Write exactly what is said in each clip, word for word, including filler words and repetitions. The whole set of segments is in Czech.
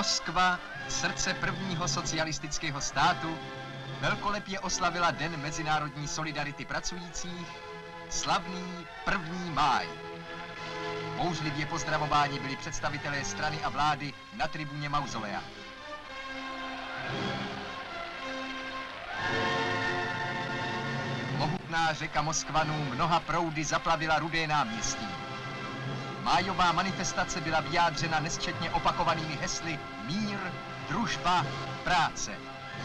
Moskva, srdce prvního socialistického státu, velkolepě oslavila Den mezinárodní solidarity pracujících, slavný první máj. Bouřlivě pozdravováni byli představitelé strany a vlády na tribuně mauzolea. Mohutná řeka Moskvanu mnoha proudy zaplavila Rudé náměstí. Májová manifestace byla vyjádřena nesčetně opakovanými hesly mír, družba, práce.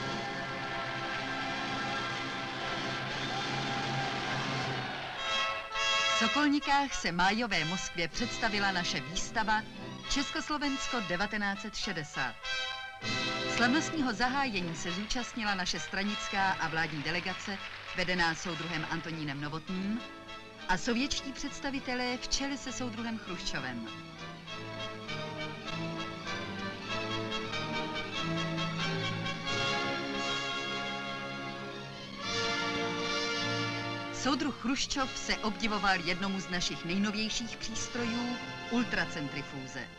V Sokolnikách se májové Moskvě představila naše výstava Československo devatenáct set šedesát. Slavnostního zahájení se zúčastnila naše stranická a vládní delegace, vedená soudruhem Antonínem Novotným, a sovětští představitelé v čele se soudruhem Chruščovem. Soudruh Chruščov se obdivoval jednomu z našich nejnovějších přístrojů, ultracentrifuze.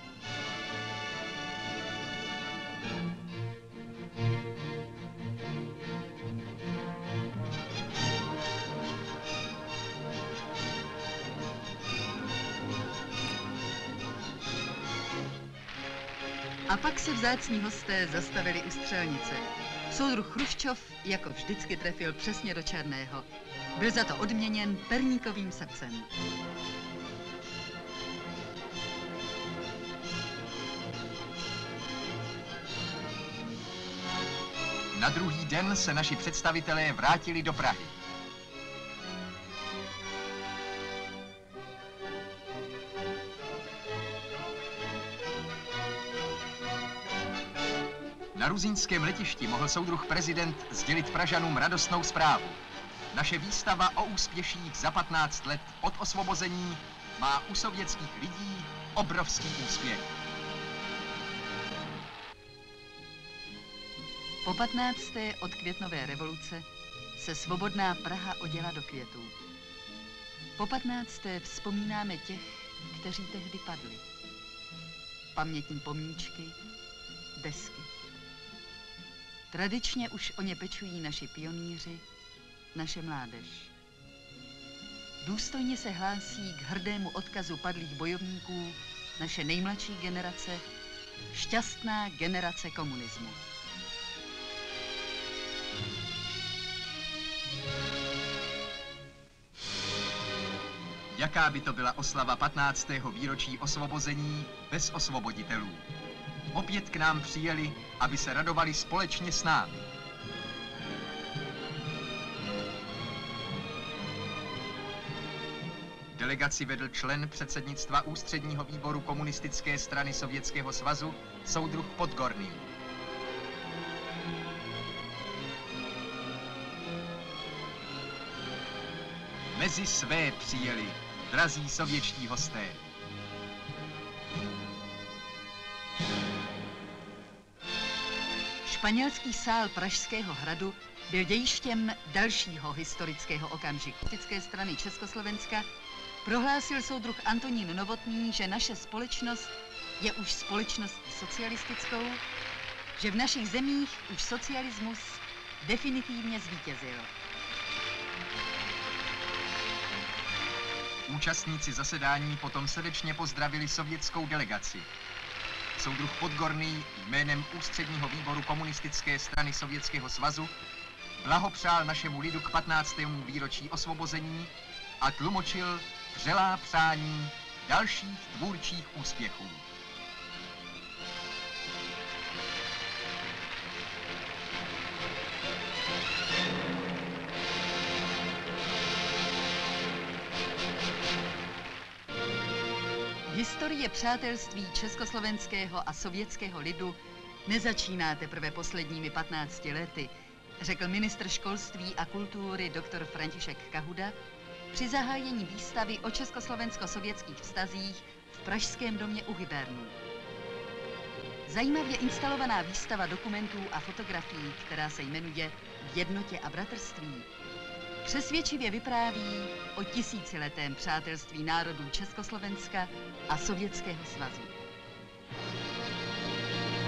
A pak se vzácní hosté zastavili u střelnice. Soudruh Chruščov jako vždycky trefil přesně do černého. Byl za to odměněn perníkovým srdcem. Na druhý den se naši představitelé vrátili do Prahy. Na Ruzínském letišti mohl soudruh prezident sdělit Pražanům radostnou zprávu. Naše výstava o úspěších za patnáct let od osvobození má u sovětských lidí obrovský úspěch. Po patnácté od květnové revoluce se svobodná Praha oděla do květů. Po patnácté vzpomínáme těch, kteří tehdy padli. Pamětní pomníčky, desky. Tradičně už o ně pečují naši pionýři, naše mládež. Důstojně se hlásí k hrdému odkazu padlých bojovníků naše nejmladší generace, šťastná generace komunismu. Jaká by to byla oslava patnáctého výročí osvobození bez osvoboditelů? Opět k nám přijeli, aby se radovali společně s námi. Delegaci vedl člen předsednictva Ústředního výboru komunistické strany Sovětského svazu, soudruh Podgorný. Mezi své přijeli, drazí sovětští hosté. Španělský sál Pražského hradu byl dějištěm dalšího historického okamžiku. Komunistické strany Československa prohlásil soudruh Antonín Novotný, že naše společnost je už společností socialistickou, že v našich zemích už socialismus definitivně zvítězil. Účastníci zasedání potom srdečně pozdravili sovětskou delegaci. Soudruh Podgorný jménem Ústředního výboru komunistické strany Sovětského svazu blahopřál našemu lidu k patnáctému výročí osvobození a tlumočil vřelá přání dalších tvůrčích úspěchů. Historie přátelství československého a sovětského lidu nezačíná teprve posledními patnácti lety, řekl ministr školství a kultury doktor František Kahuda při zahájení výstavy o československo-sovětských vztazích v Pražském domě u Hybernů. Zajímavě instalovaná výstava dokumentů a fotografií, která se jmenuje V jednotě a bratrství, přesvědčivě vypráví o tisíciletém přátelství národů Československa a Sovětského svazu.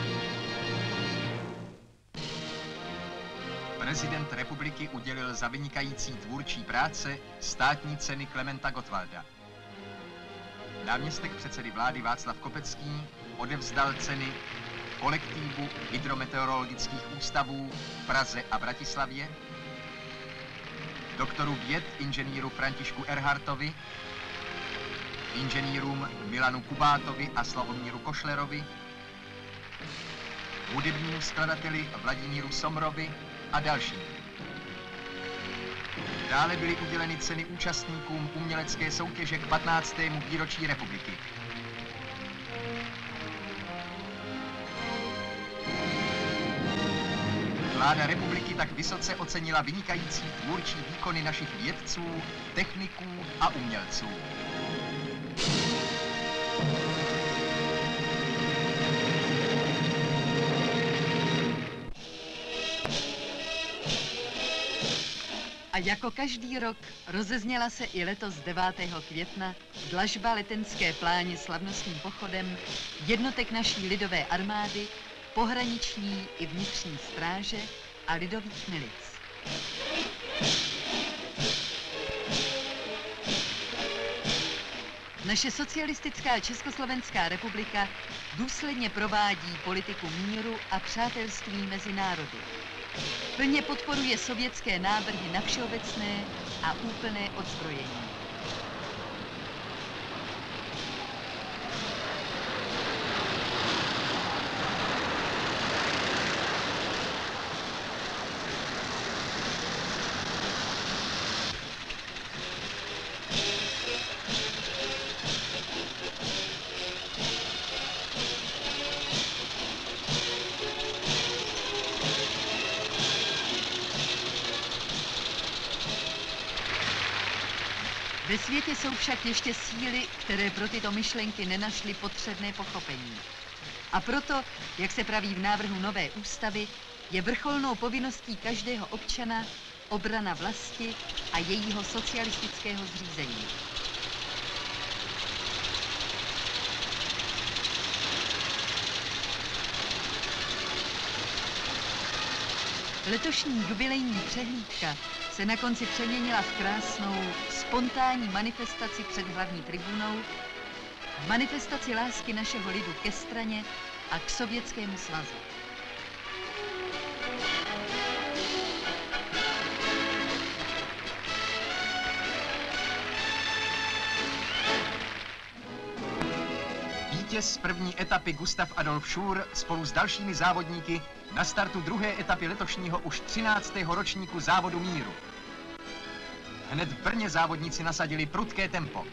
prezident republiky udělil za vynikající tvůrčí práce státní ceny Klementa Gottwalda. Náměstek předsedy vlády Václav Kopecký odevzdal ceny kolektivu hydrometeorologických ústavů v Praze a Bratislavě, doktoru věd inženýru Františku Erhartovi, inženýrům Milanu Kubátovi a Slavomíru Košlerovi, hudebnímu skladateli Vladimíru Somrovi a dalším. Dále byly uděleny ceny účastníkům umělecké soutěže k patnáctému výročí republiky. Vláda republiky tak vysoce ocenila vynikající tvůrčí výkony našich vědců, techniků a umělců. A jako každý rok rozezněla se i letos devátého května dlažba letenské pláně slavnostním pochodem jednotek naší lidové armády, pohraniční i vnitřní stráže a lidových milic. Naše socialistická Československá republika důsledně provádí politiku míru a přátelství mezi národy. Plně podporuje sovětské návrhy na všeobecné a úplné odzbrojení. Ve světě jsou však ještě síly, které pro tyto myšlenky nenašly potřebné pochopení. A proto, jak se praví v návrhu nové ústavy, je vrcholnou povinností každého občana obrana vlasti a jejího socialistického zřízení. Letošní jubilejní přehlídka se na konci přeměnila v krásnou, spontánní manifestaci před hlavní tribunou, v manifestaci lásky našeho lidu ke straně a k Sovětskému svazu. Vítěz první etapy Gustav Adolf Schur spolu s dalšími závodníky na startu druhé etapy letošního už třináctého ročníku závodu míru. Hned v Brně závodníci nasadili prudké tempo.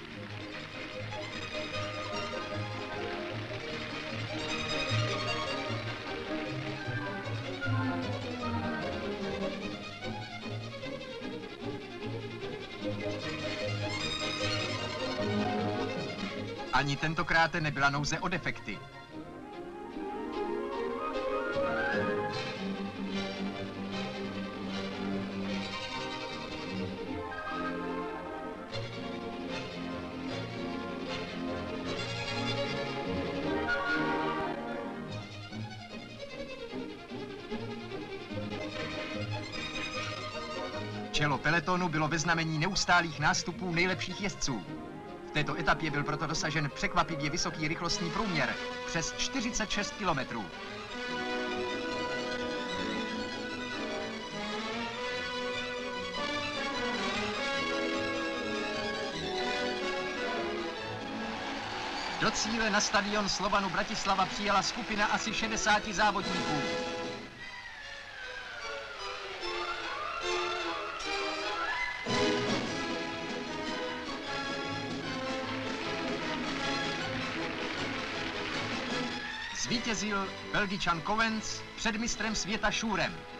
Ani tentokrát nebyla nouze o defekty. Čelo peletonu bylo ve znamení neustálých nástupů nejlepších jezdců. V této etapě byl proto dosažen překvapivě vysoký rychlostní průměr přes čtyřicet šest kilometrů. Do cíle na stadion Slovanu Bratislava přijela skupina asi šedesáti závodníků. Zvítězil Belgičan Kovens před mistrem světa Schurem.